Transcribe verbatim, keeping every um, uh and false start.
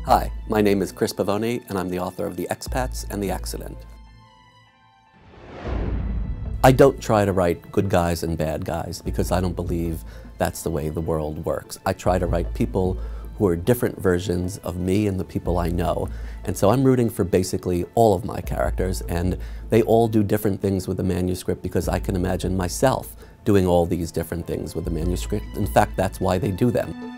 Hi, my name is Chris Pavone, and I'm the author of The Expats and The Accident. I don't try to write good guys and bad guys because I don't believe that's the way the world works. I try to write people who are different versions of me and the people I know. And so I'm rooting for basically all of my characters, and they all do different things with the manuscript because I can imagine myself doing all these different things with the manuscript. In fact, that's why they do them.